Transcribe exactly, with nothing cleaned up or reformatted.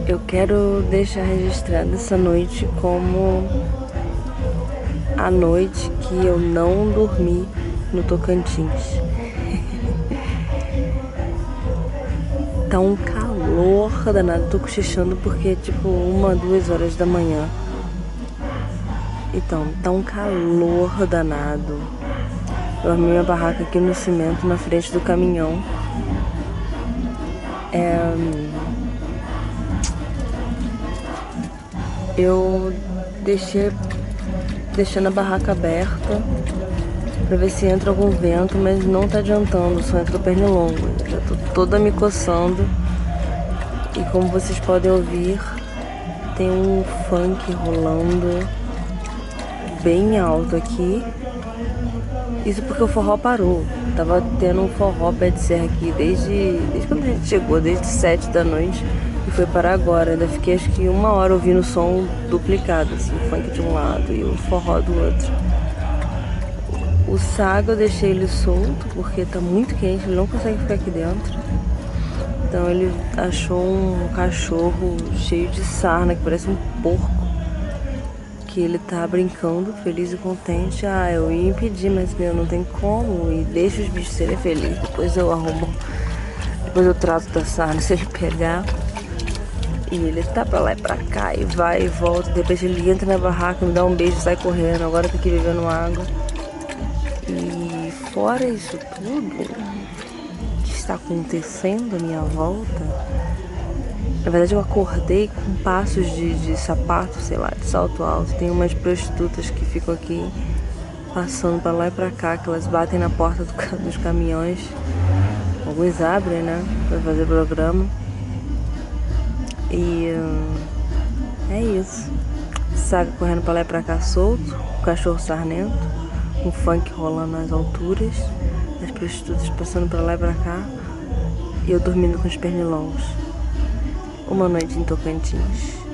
Eu quero deixar registrada essa noite como a noite que eu não dormi no Tocantins. Tá um calor danado, tô cochichando porque é tipo uma, duas horas da manhã. Então, tá um calor danado. Eu armei minha barraca aqui no cimento, na frente do caminhão. É... Eu deixei deixando a barraca aberta pra ver se entra algum vento, mas não tá adiantando, só entra o pernilongo. Eu já tô toda me coçando. E como vocês podem ouvir, tem um funk rolando bem alto aqui. Isso porque o forró parou. Tava tendo um forró pé de serra aqui desde, desde quando a gente chegou, desde sete da noite. E foi parar agora. Ainda fiquei acho que uma hora ouvindo o som duplicado, assim, o funk de um lado e o forró do outro. O sago eu deixei ele solto porque tá muito quente, ele não consegue ficar aqui dentro. Então ele achou um cachorro cheio de sarna, que parece um porco, que ele tá brincando, feliz e contente. Ah, eu ia impedir, mas meu, não tem como. E deixa os bichos serem felizes. Depois eu arrumo, depois eu trato da sarna se ele pegar. E ele tá pra lá e pra cá, e vai e volta. De repente ele entra na barraca, me dá um beijo e sai correndo. Agora tá aqui bebendo água. E fora isso tudo que está acontecendo à minha volta, na verdade eu acordei com passos de, de sapato, sei lá, de salto alto. Tem umas prostitutas que ficam aqui passando pra lá e pra cá, que elas batem na porta do, dos caminhões. Alguns abrem, né, pra fazer programa. E hum, é isso. Saga correndo pra lá e pra cá solto, o cachorro sarnento, um funk rolando nas alturas, as prostitutas passando pra lá e pra cá, e eu dormindo com os pernilongos. Uma noite em Tocantins.